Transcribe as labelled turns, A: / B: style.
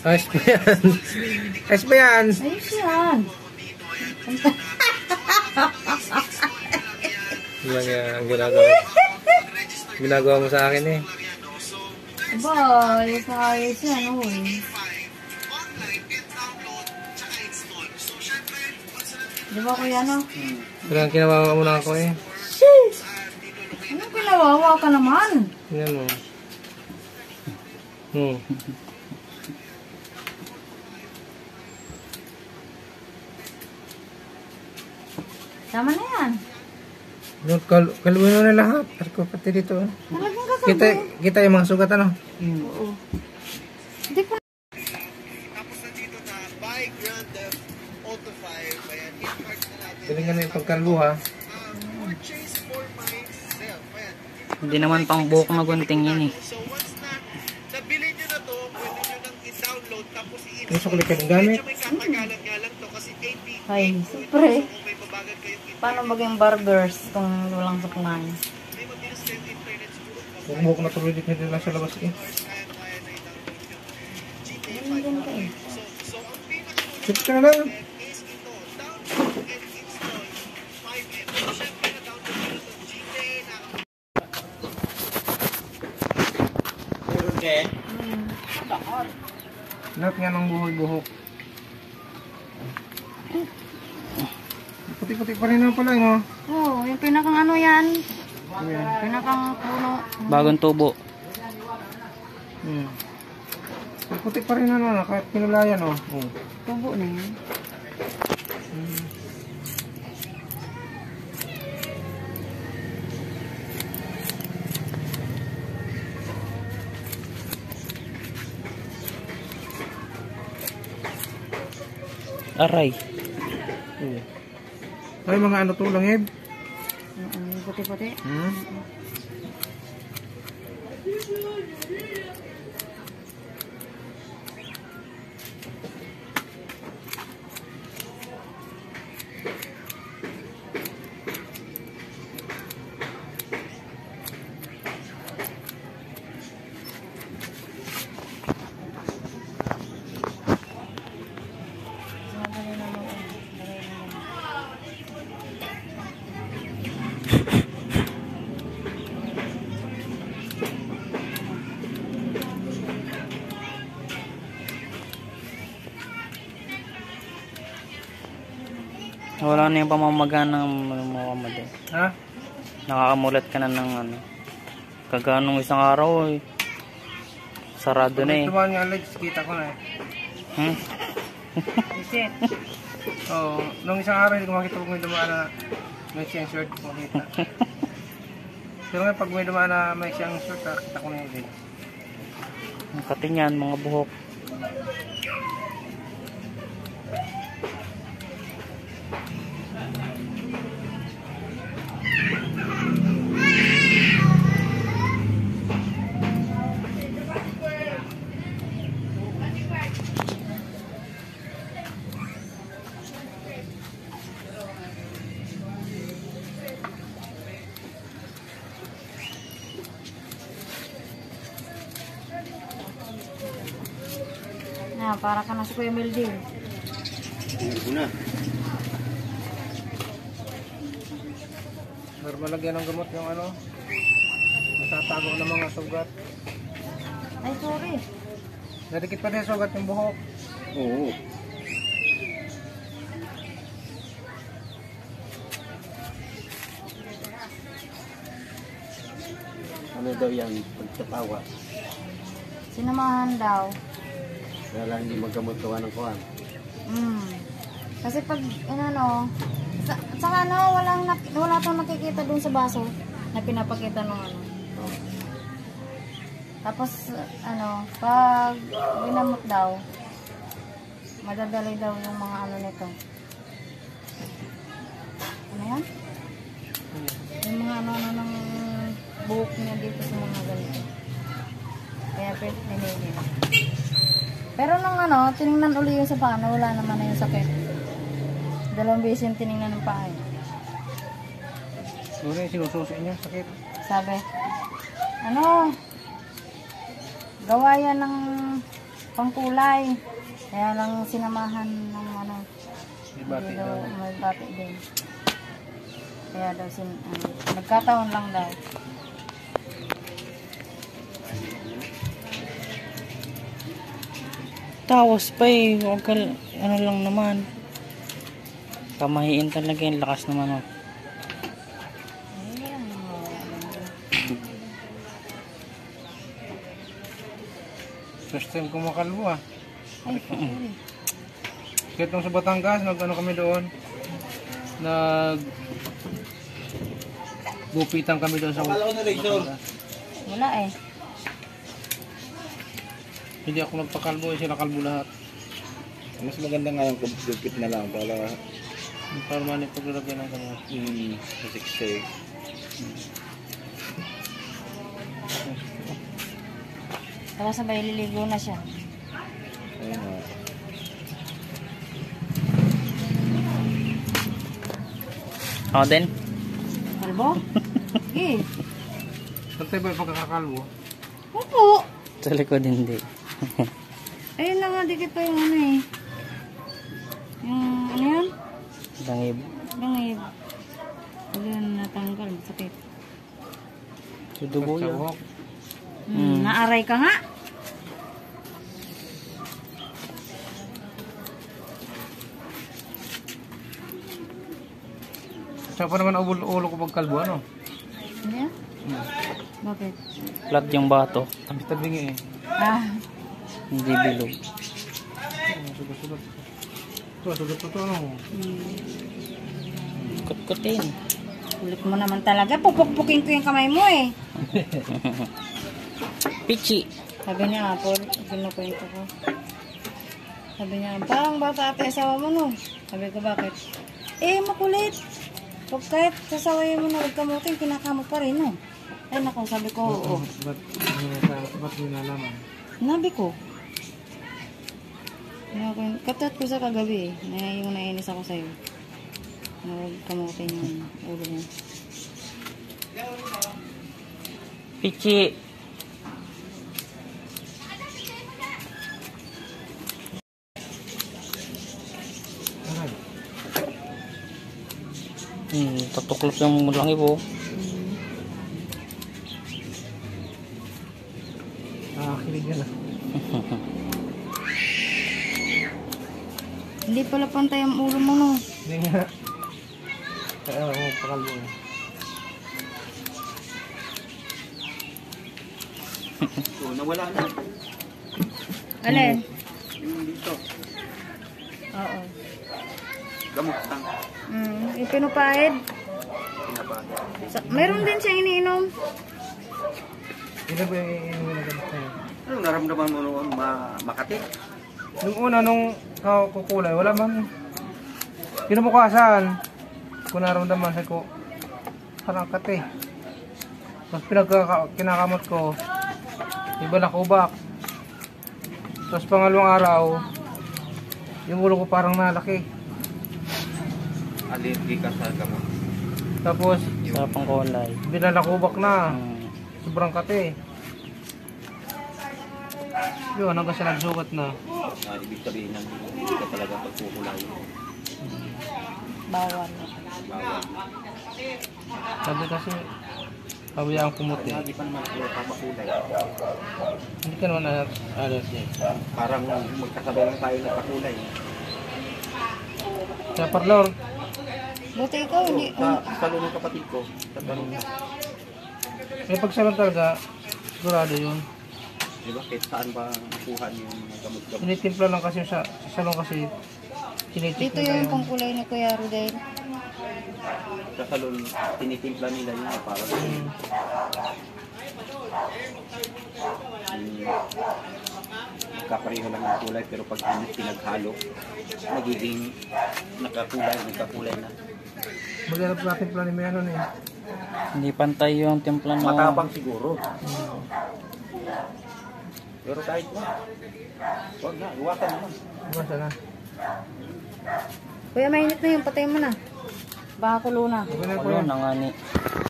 A: Ayos ba yan? Ayos ba yan?
B: Ayos yan.
A: Diba nga ang ginagawa mo sa akin eh.
B: Aba, ayos na ayos yan. Uy. Di ba kuya no?
A: Parang kinawawa mo na ako eh.
B: Sheesh! Anong kinawawa ka naman?
A: Tingnan mo.
B: Tama na yan.
A: Kaluin mo na lahat. Ako pati dito.
B: Talagang kakabay.
A: Kita yung mga sugat ano?
B: Oo. Hindi ko
C: Tapos nandito na by Grand Theft Auto 5. Ayan, in-park na natin.
A: Galingan na yung pagkalbo ha.
C: Purchase for myself. Ayan.
D: Hindi naman pang buhok na gunting yun eh.
C: So once na nabili nyo na to, pwede nyo nang i-download tapos i-install.
A: Gusto ko lang kayo gamit.
C: Medyo may katagalan nga lang to kasi 80.
B: ay, siyempre.
C: So kung may babagan kayong
B: Paano maging barbers kung walang supply?
C: may mabilis kayong internet siguro.
A: Yung buhok na tuloy dito lang sa labas eh.
C: Kaya na i-download nyo.
B: Ganyan ka eh.
C: So ang pinaka
A: Sit ka na lang.
C: is ito, download and install 5M. So syempre na-download nyo na itong GTA na
A: Lahat nga ng buhok. Puti-puti pa rin na pala mo.
B: Oo, yung pinakang ano yan. Pinakang puno.
D: Bagong tubo.
A: Puti pa rin na kahit pinulayan oh.
B: Tubo na yan.
D: Aray.
A: Ay mga ano to langib?
B: Puti-puti.
D: Wala na yung pamamaga ng Muhammad eh.
A: Ha?
D: Nakakamulat ka na ng ano. Kaganong isang araw eh. Sarado na eh.
A: Tumahan yung legs, kita ko na eh.
B: Isit.
A: Oo, nung isang araw hindi ko makita pag may dumaan na may siyang short ko makita. Pero ngayon pag may dumaan na may siyang short, kita ko na yung legs.
D: Ang katinyan, mga buhok.
B: Na, para ka na si Kuya Meldin.
A: Normal lagyan ng gamot yung ano, natatago ng mga sugat.
B: Ay, sorry.
A: Nadikit pa din sugat yung buhok.
E: Oo. Ano daw yan? Pagtatawa.
B: Sinamahan daw.
E: Kaya lang hindi magkamot gawa ng kuhan.
B: Kasi pag, ano, saka ano, wala pang nakikita dun sa baso na pinapakita ng ano.
E: Oh.
B: Tapos, ano, pag binamot daw, madadali daw yung mga ano nito. Ano yan? Yung mga ano ng buhok niya dito sa mga ganito. Kaya pwede nilinin. Pero nung ano, tinignan uli yung sa paa, wala naman na yung sakit. 2 beses yung tinignan ng paa.
A: Ano yung sinususi niya? Sakit.
B: Sabi, ano, gawa yan ng pangkulay. Kaya lang sinamahan ng ano,
A: May bati
B: hindi
A: daw.
B: may bati din. Kaya daw nagkataon lang daw.
D: Tawas pa eh. Huwag ka, ano lang naman. Pamahiin talaga yung lakas naman. Oh.
B: Ayun lang,
A: First time ko makalbo ah.
B: ay, sorry.
A: Kahit nung sa Batangas, nag-ano kami doon. Gupitan kami doon sa Batangas.
B: Wala eh.
A: Hindi ako nagpakalbo, sila kalbo lahat.
E: Mas maganda nga yung gupit na lang para
A: Para mani paglalagyan ng kanya.
E: sisiksik.
B: Tapos sabay liligo na siya.
E: Ayun nga.
D: Ako din.
B: Kalbo? Eh.
A: Saan tayo ba yung pagkakakalbo?
B: Opo.
D: Sa likod hindi.
B: Ayun na nga, dikit pa yung ano eh. Yung ano yun?
D: Langib.
B: Bangib. Pag yun natanggal, sakit.
D: Sudugo yan.
A: Sawok.
B: Naaray ka nga.
A: Saan pa naman ulo ko pagkalbo, ano?
B: Hindi ah? Bakit?
D: Flat yung bato.
A: Ang tabingi eh.
B: Ah,
D: Hindi bilog.
A: Sugat-sugat. Sugat-sugat ano?
D: Kutkutin.
B: ulit mo naman talaga. Pupukpukin ko yung kamay mo eh.
D: Pichi.
B: Sabi niya, Apol, kinukwento ko. Sabi niya, parang bata ate asawa mo no. Sabi ko, bakit? Eh, makulit. Pag kahit sasawayin mo na huwag kamutin, kinakamot pa rin no. Ay naku, sabi ko, oo.
A: Ba't mo nalaman?
B: Nabi ko. Katat ko sa kagabi eh. Na yung nainis ako sa'yo. Na huwag kamutin yung ulo mo.
D: Pichi. Tatuklop yung langib oh.
A: Kilig yan ah.
B: Hindi pala pantay ang ulo mo no.
A: Hindi nga. Kaya ako pakalbo eh.
E: Oo, nawala na.
B: Alin?
E: Yung dito.
B: Oo.
E: Gamot lang.
B: Yung pinupahid.
E: Pinapahid.
B: Meron din siyang iniinom.
A: Hindi ba yung inuwi na gamit na yun?
E: Anong naramdaman mo noon? Makati?
A: Nung una, nung kukulay, wala man. Kinabukasan, kung naramdaman sa ko, parang kate. Tapos kinakamot ko, iba na kubak. Tapos pangalawang araw, yung ulo ko parang nalaki.
E: Allergy ka sa gamot.
A: Tapos,
D: Sarap ang kulay.
A: binalakubak na.
D: Mm.
A: Sobrang kate. Yun, hanggang siya nagsugat na.
E: Ibig sabihin ng hindi ka talaga pagkukulay.
B: Bawal.
E: Bawal.
A: Sabi kasi, pabayaan kumuti.
E: Lagi pa naman ako papakulay.
A: Hindi ka naman allergy.
E: Parang magkasabay lang tayo nagpakulay.
A: Kaya parlor,
B: Buti ikaw, hindi.
E: Sa salon ng kapatid ko. Sa salon niya.
A: may pagsalon talaga, sigurado yun.
E: Diba? Kahit saan ba nakuha niyo yung mga gamot-gamot.
A: Tinitimpla lang kasi sa salon kasi tinitimpla
B: Dito yung pangkulay ni Kuya Rodel.
E: Sa salon, tinitimpla nila yun para kapareho lang ng kulay pero pag pinaghalo, magiging nagkakulay na.
A: Maghanap natin plan ni Menon eh.
D: Hindi pantay yung timpla na.
E: Matapang siguro. Pero kahit wag na, iwasan naman.
A: Basta na.
B: Kuya, mainit na yung patay mo na. Baka kulo na.
A: Okay na po
D: Ano
A: yan.
D: na nga ni.